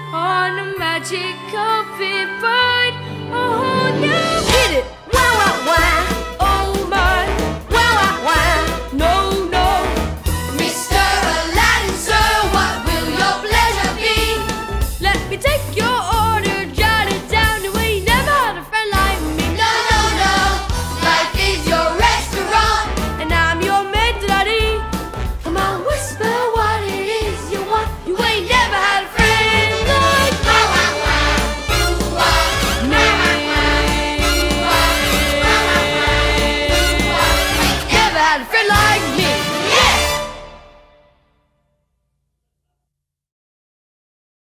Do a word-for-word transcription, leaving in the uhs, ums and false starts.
on a magic carpet ride. Oh, now hit it! Wow, wow, wow! Oh my! Wow, wow, wow! No, no! Mister Aladdin, sir, what will your pleasure be? Let me take your order, jot it down. You ain't never had a friend like me. No, no, no, life is your restaurant, And I'm your maid, daddy. Come on, whisper what it is you want. You ain't never had a friend like me. wow, wow, wow, ooh, wow, Me. wow, wow, wow, wow, wow, wow, wow. Never had a friend like